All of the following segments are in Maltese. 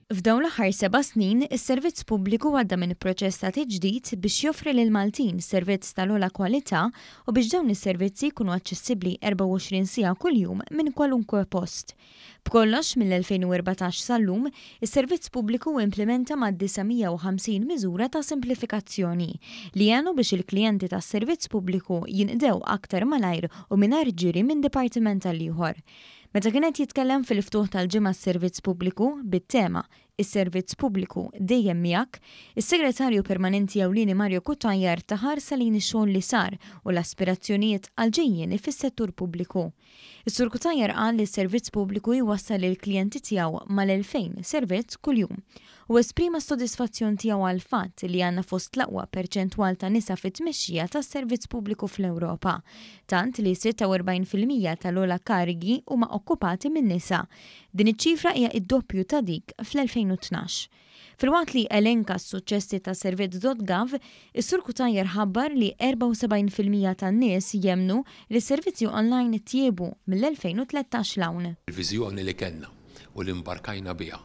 F'dawn l-aħħar 7 snin, is-Servizz Pubbliku għadda minn proċess ta' tiġdid biex joffri lill-Maltin servizz tal-ogħla kwalità u biex dawn is-servizzi jkunu aċċessibbli 24 siegħa kuljum minn kwalunkwe post. B'kollox mill-2014 sal-lum, is-Servizz Pubbliku implementa mad-disa 150 miżura ta' simplifikazzjoni li għenu biex il-klijenti tas-Servizz Pubbliku jinqdew aktar malajr u mingħajr ġiri minn dipartiment għal ieħor. Meta kienet jitkellem fil-ftuħ tal-ġimgħa s-Servizz Pubbliku bit-tema is-Servizz Pubbliku Dejjem Miegħek, is-Segretarju Permanenti Ewlieni Cutajar ta' ħarsa lejn ix-xogħol li sar u l-aspirazzjonijiet għall-ġejjieni fis-settur pubbliku. Is-Sur Cutajar qal li s-Servizz Pubbliku jwassal lill-klijenti tiegħu mal-2000 servizz kuljum u esprima s-sodisfazzjon tiegħu għal fatt li għandna fost l-aqwa perċentwal ta' nisa fit-tmexxija tas-Servizz Pubbliku fl-Ewropa, tant li 46% tal-ogħla karigi huma okkupati minn nisa. Din iċ-ċifra hija d-doppju ta' dik fl-2012. Filwaqt li elenka s-suċċessi ta' Servizz.gov, is-Sur Cutajar ħabbar li 74% tan-nies jemmnu li s-servizzi online tjiebu mill-2013 l-hawn. Il-viżjoni li kellna u li mbarkajna biha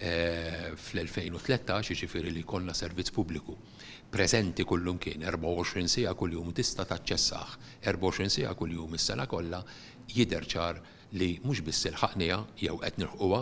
fl-2013, ġifieri li konna servizz pubbliku preżenti kullum kien 24 siegħa kuljum tista' taċċessah 24 siegħa kuljum is-sena kollha, jidher ċar li mhux biss ilħaqniha jew qed nilħquha,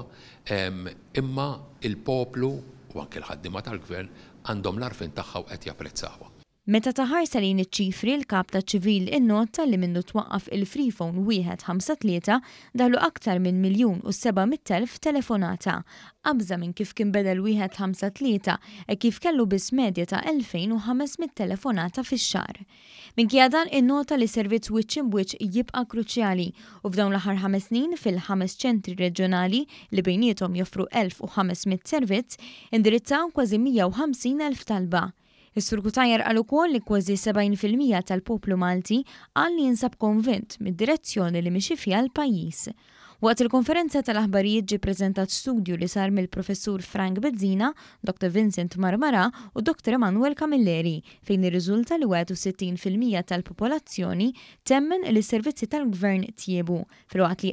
imma il-poplu u anke l-ħaddiema tal-gvern għandhom l-arfin tagħha u qed japprezzawha. Meta ta' ħarsa lejn iċ-ċifri l-kap ta' ċivil innota li minnu twaqqaf il-freephone 153 dalu aktar minn 1,700,000 telefonata, qabża minn kif kien beda l-153 kif kellu biss medja ta' 2,500 telefonata fix-xahar. Minkejja dan innota li servizz wiċċ imwiċċ jibqa' kruċjali u f'dawn l-aħħar 5 snin fil-5 ċentri reġjonali li bejniethom joffru 1,500 servizz indirizzaw kważi 150,000 talba. Is-Sur Cutajar qal ukoll li kważi 70% tal-poplu Malti qal li jinsab konvint mid-direzzjoni li mixi fiha l-pajjiż. Waqt il-konferenza tal-aħbarijiet ġie ppreżentat studju li sar mill-Professur Frank Bezzina, Dr. Vincent Marmara u Dr. Emanuel Camilleri, fejn irriżulta li 61% tal-popolazzjoni temmen li s-servizzi tal-gvern tjiebu, filwaqt li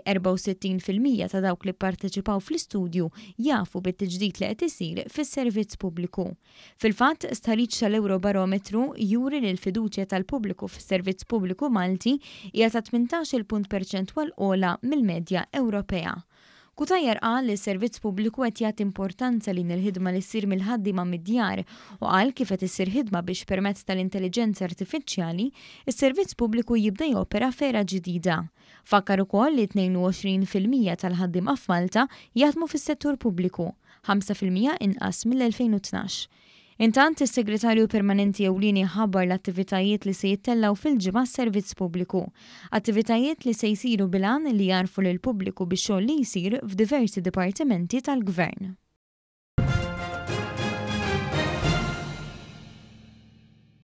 64% ta' dawk li pparteċipaw fl-istudju jafu bit-tiġdid li qed isir fis-Servizz Pubbliku. Fil-fatt, stħarriġ tal-Eurobarometru juri li l-fiduċja tal-pubbliku fis-Servizz Pubbliku Malti hija ta' 18 punt perċentwal ogħla mill-medja Ewropea. Cutajar qal li s-Servizz Pubbliku qed jagħti importanza lin il-ħidma li ssir mill-ħaddiema mid-djar u qal kif qed issir ħidma biex permezz tal-intelligenza artifiċjali is-Servizz Pubbliku jibda jopera fera ġdida. Fakkar ukoll li 22% tal-ħaddiema f'Malta jaħdmu fis-settur pubbliku, 5% inqas mill-2012. Intant is-Segretarju Permanenti Ewlieni ħabbar l-attivitajiet li se jittellaw fil-ġimgħa s-Servizz Pubbliku. Attivitajiet li se jsiru bil-għan li jarfu lill-pubbliku bix-xogħol li jsir f'diversi dipartimenti tal-Gvern.